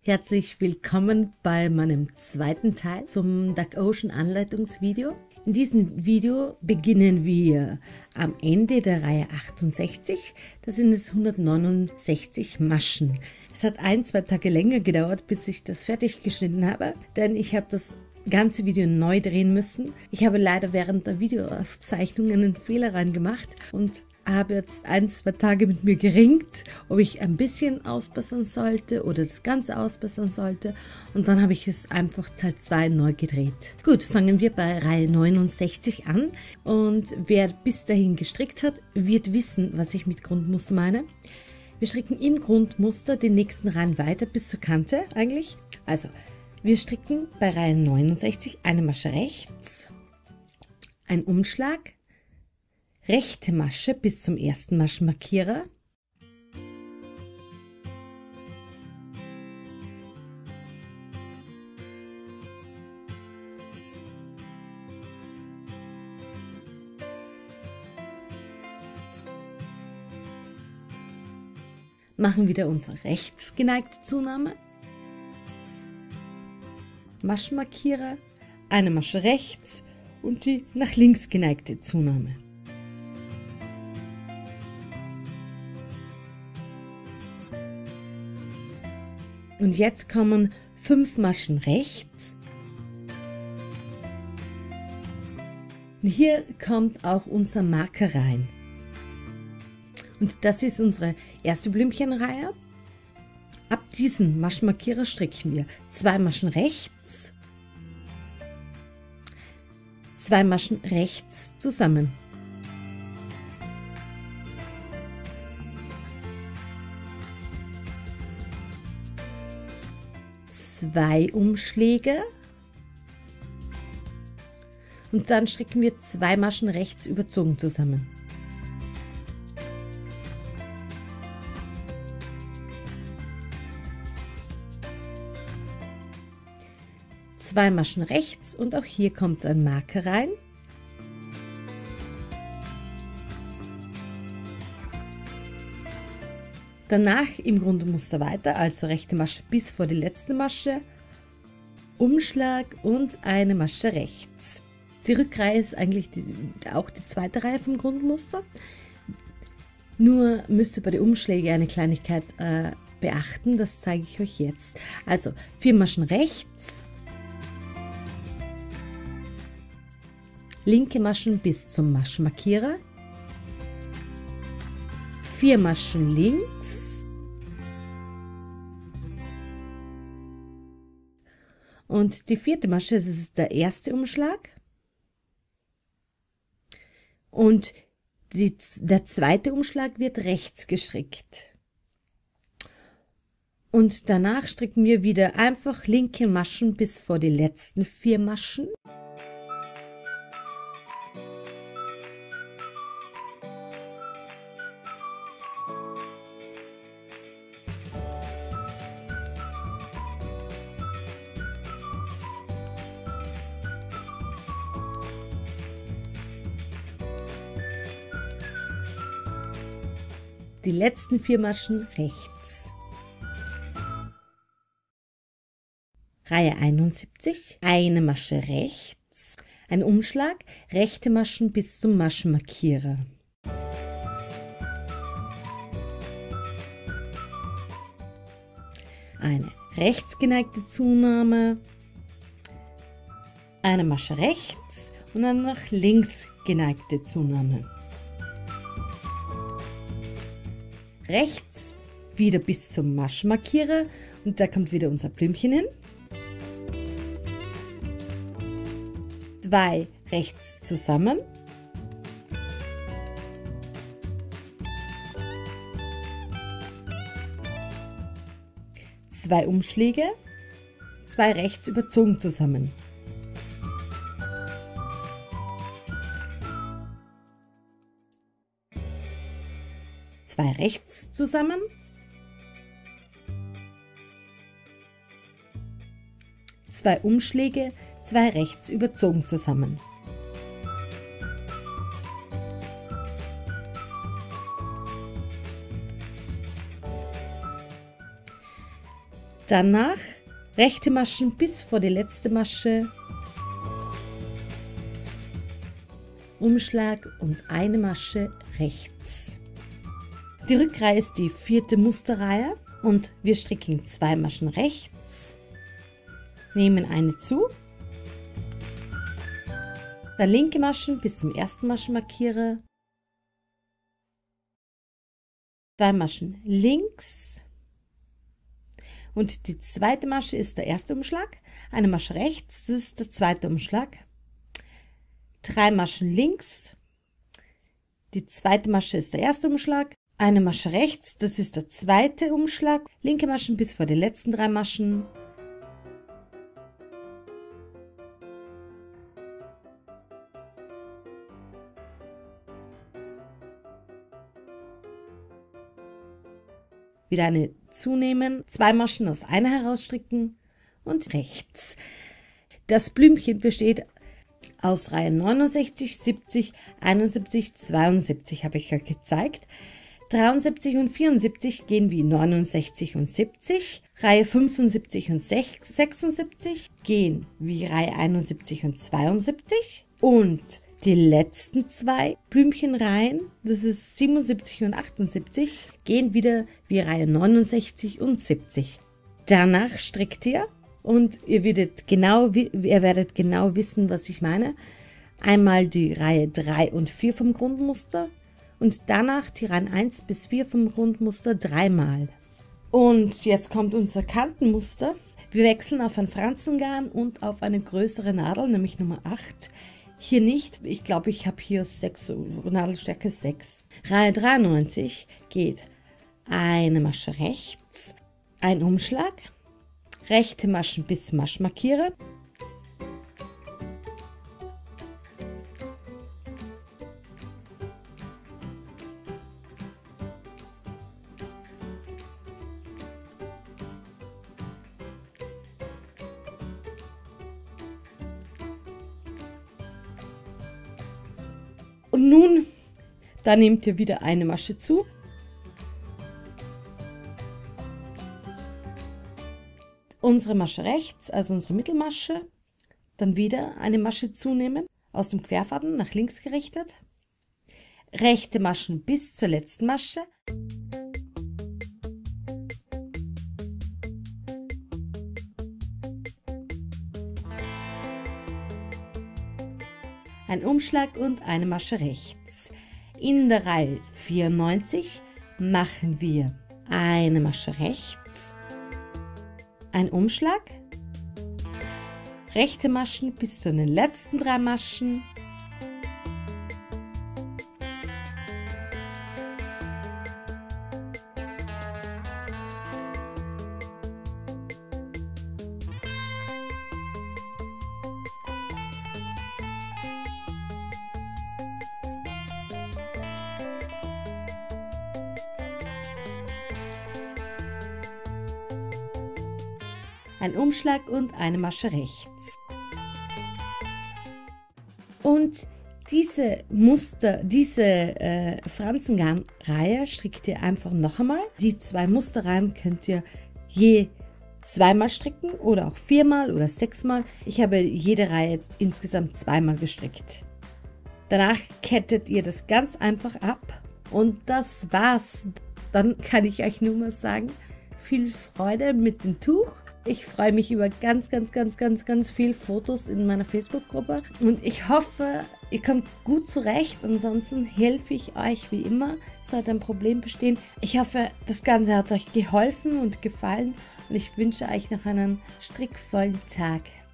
Herzlich willkommen bei meinem zweiten Teil zum Duck Ocean Anleitungsvideo. In diesem Video beginnen wir am Ende der Reihe 68, das sind es 169 Maschen. Es hat 1-2 Tage länger gedauert, bis ich das fertig geschnitten habe, denn ich habe das ganze Video neu drehen müssen. Ich habe leider während der Videoaufzeichnung einen Fehler reingemacht und habe jetzt 1-2 Tage mit mir geringt, ob ich ein bisschen ausbessern sollte oder das Ganze ausbessern sollte. Und dann habe ich es einfach Teil 2 neu gedreht. Gut, fangen wir bei Reihe 69 an. Und wer bis dahin gestrickt hat, wird wissen, was ich mit Grundmuster meine. Wir stricken im Grundmuster den nächsten Reihen weiter bis zur Kante eigentlich. Also, wir stricken bei Reihe 69 eine Masche rechts, ein Umschlag, rechte Masche bis zum ersten Maschenmarkierer, machen wieder unsere rechts geneigte Zunahme, Maschenmarkierer, eine Masche rechts und die nach links geneigte Zunahme. Und jetzt kommen 5 Maschen rechts. Und hier kommt auch unser Marker rein. Und das ist unsere erste Blümchenreihe. Ab diesem Maschenmarkierer stricken wir 2 Maschen rechts, 2 Maschen rechts zusammen. Zwei Umschläge und dann stricken wir 2 Maschen rechts überzogen zusammen. Zwei Maschen rechts und auch hier kommt ein Marker rein. Danach im Grundmuster weiter, also rechte Masche bis vor die letzte Masche, Umschlag und eine Masche rechts. Die Rückreihe ist eigentlich auch die zweite Reihe vom Grundmuster. Nur müsst ihr bei den Umschlägen eine Kleinigkeit beachten, das zeige ich euch jetzt. Also 4 Maschen rechts, linke Maschen bis zum Maschenmarkierer, 4 Maschen links und die 4. Masche, das ist der erste Umschlag und der zweite Umschlag wird rechts gestrickt. Und danach stricken wir wieder einfach linke Maschen bis vor die letzten 4 Maschen. Die letzten 4 Maschen rechts. Reihe 71, eine Masche rechts, ein Umschlag, rechte Maschen bis zum Maschenmarkierer. Eine rechts geneigte Zunahme, eine Masche rechts und eine nach links geneigte Zunahme. Rechts wieder bis zum Maschenmarkierer und da kommt wieder unser Blümchen hin. 2 rechts zusammen. Zwei Umschläge, 2 rechts überzogen zusammen. Zwei rechts zusammen, 2 Umschläge, 2 rechts überzogen zusammen. Danach rechte Maschen bis vor die letzte Masche, Umschlag und eine Masche rechts. Die Rückreihe ist die 4. Musterreihe und wir stricken 2 Maschen rechts, nehmen eine zu, dann linke Maschen bis zum ersten Maschenmarkierer, 2 Maschen links und die zweite Masche ist der erste Umschlag, eine Masche rechts, das ist der zweite Umschlag, 3 Maschen links, die zweite Masche ist der erste Umschlag, eine Masche rechts, das ist der zweite Umschlag, linke Maschen bis vor die letzten 3 Maschen, wieder eine zunehmen, 2 Maschen aus einer herausstricken und rechts. Das Blümchen besteht aus Reihe 69, 70, 71, 72 habe ich ja gezeigt. 73 und 74 gehen wie 69 und 70. Reihe 75 und 76 gehen wie Reihe 71 und 72. Und die letzten 2 Blümchenreihen, das ist 77 und 78, gehen wieder wie Reihe 69 und 70. Danach strickt ihr und ihr werdet genau wissen, was ich meine. Einmal die Reihe 3 und 4 vom Grundmuster und danach die Reihen 1 bis 4 vom Grundmuster 3-mal. Und jetzt kommt unser Kantenmuster. Wir wechseln auf ein Franzengarn und auf eine größere Nadel, nämlich Nummer 8. Hier nicht, ich glaube, ich habe hier 6, Nadelstärke 6. Reihe 93 geht eine Masche rechts, ein Umschlag, rechte Maschen bis Maschenmarkierer, und nun, da nehmt ihr wieder eine Masche zu. Unsere Masche rechts, also unsere Mittelmasche, dann wieder eine Masche zunehmen, aus dem Querfaden nach links gerichtet. Rechte Maschen bis zur letzten Masche. Ein Umschlag und eine Masche rechts. In der Reihe 94 machen wir eine Masche rechts, ein Umschlag, rechte Maschen bis zu den letzten 3 Maschen, ein Umschlag und eine Masche rechts. Und diese Franzengarnreihe strickt ihr einfach noch einmal. Die 2 Musterreihen könnt ihr je 2-mal stricken oder auch 4-mal oder 6-mal. Ich habe jede Reihe insgesamt 2-mal gestrickt. Danach kettet ihr das ganz einfach ab und das war's. Dann kann ich euch nur mal sagen, viel Freude mit dem Tuch. Ich freue mich über ganz viel Fotos in meiner Facebook-Gruppe und ich hoffe, ihr kommt gut zurecht. Ansonsten helfe ich euch wie immer, sollte ein Problem bestehen. Ich hoffe, das Ganze hat euch geholfen und gefallen und ich wünsche euch noch einen strickvollen Tag.